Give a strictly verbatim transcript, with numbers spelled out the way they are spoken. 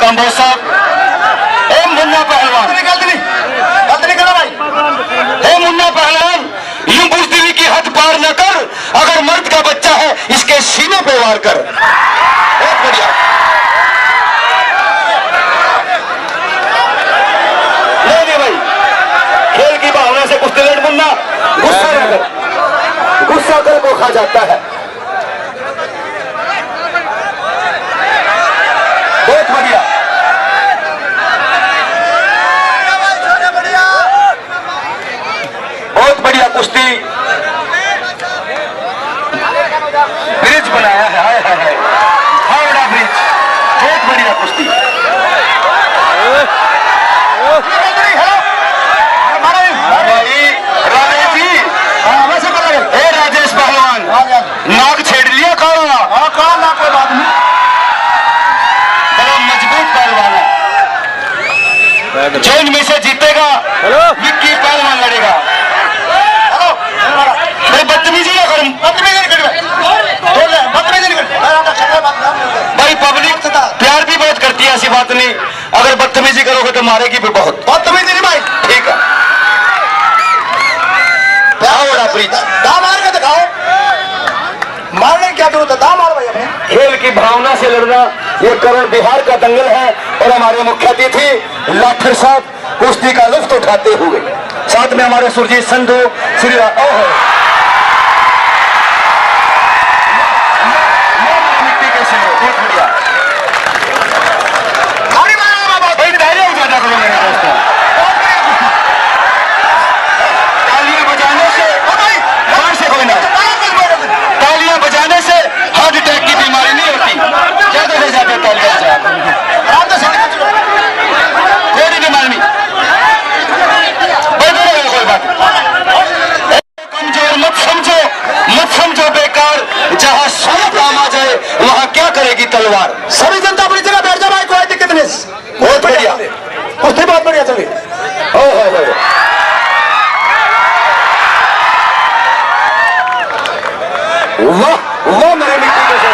कंबोज साहब। ए मुन्ना पहलवान, गलत नहीं गलत नहीं करा भाई। ए मुन्ना पहलवान, यूं बुजदिली की हद पार न कर, अगर मर्द का बच्चा है इसके सीने पे वार कर। बहुत बढ़िया। नहीं नहीं भाई, खेल की भावना से कुश्ती लड़ मुन्ना, गुस्सा न कर, गुस्सा कर को खा जाता है। बहुत बढ़िया, बहुत बढ़िया कुश्ती, ब्रिज बनाया है, हाय हाय हाय, हावड़ा ब्रिज, बहुत बढ़िया कुश्ती। राजेश जी, ए राजेश पहलवान, नाक छेड़ लिया काला? हाँ काला नाक, कोई बात नहीं, बड़ा मजबूत पहलवान है। जो इनमें से जीतेगा विक्की पहलवान लड़ेगा। हेलो, बदतमीजी ना करूं, बदतमीजी नहीं करूं, बदतमीजी नहीं करूं भाई। पब्लिक प्यार भी बहुत करती है, ऐसी बात नहीं, अगर बदतमीजी करोगे तो मारेगी भी बहुत। बदतमीजी नहीं भाई, ठीक है, दाम मार के दिखाओ, मारने क्या जरूरत है, दाम मार भाई अपने। खेल की भावना से लड़ना ये करण बिहार का दंगल है, और हमारे मुख्य अतिथि लाठर साहब कुश्ती का लुत्फ उठाते हुए, साथ में हमारे सुरजीत संधू, श्री मिट्टी के सिर, बहुत बढ़िया। धैर्य उजागर करो मेरे दोस्तों, तालियां बजाने से बाहर से कोई ना, तालियां बजाने से हार्ट अटैक की बीमारी नहीं होती, ज्यादा हो जाते तालियां बजाने, कोई बीमारी नहीं, कोई बात। कमजोर मत समझो, मत समझो बेकार, जहां सौ काम आ जाए वहां क्या करेगी तलवार। सभी जनता अपनी जगह बैठ जाओ भाई, कोई दिक्कत नहीं। बहुत बढ़िया कुश्ती, बहुत बढ़िया चली। वाह वाह मेरे मिट्टी के